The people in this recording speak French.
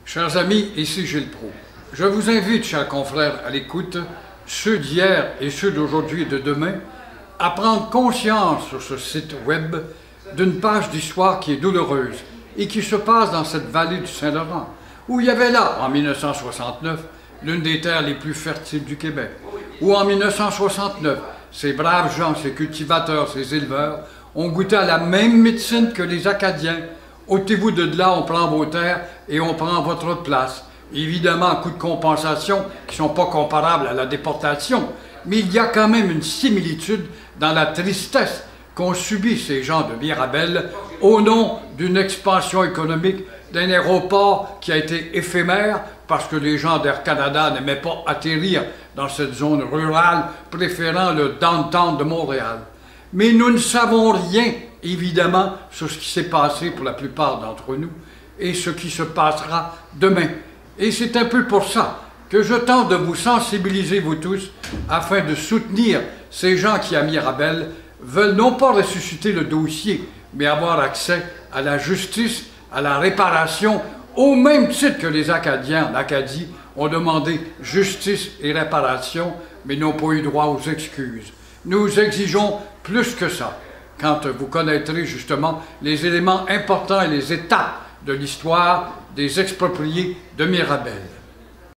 Chers amis, ici Gilles Proulx. Je vous invite, chers confrères à l'écoute, ceux d'hier et ceux d'aujourd'hui et de demain, à prendre conscience sur ce site web d'une page d'histoire qui est douloureuse et qui se passe dans cette vallée du Saint-Laurent, où il y avait là, en 1969, l'une des terres les plus fertiles du Québec, où en 1969, ces braves gens, ces cultivateurs, ces éleveurs, ont goûté à la même médecine que les Acadiens. Ôtez-vous de là, on prend vos terres et on prend votre place. Évidemment, à coût de compensation qui ne sont pas comparables à la déportation, mais il y a quand même une similitude dans la tristesse qu'ont subi ces gens de Mirabel au nom d'une expansion économique d'un aéroport qui a été éphémère parce que les gens d'Air Canada n'aimaient pas atterrir dans cette zone rurale, préférant le downtown de Montréal. Mais nous ne savons rien, évidemment, sur ce qui s'est passé pour la plupart d'entre nous et ce qui se passera demain. Et c'est un peu pour ça que je tente de vous sensibiliser, vous tous, afin de soutenir ces gens qui, à Mirabel, veulent non pas ressusciter le dossier, mais avoir accès à la justice, à la réparation, au même titre que les Acadiens en Acadie ont demandé justice et réparation, mais n'ont pas eu droit aux excuses. Nous exigeons plus que ça, quand vous connaîtrez justement les éléments importants et les étapes de l'histoire des expropriés de Mirabel.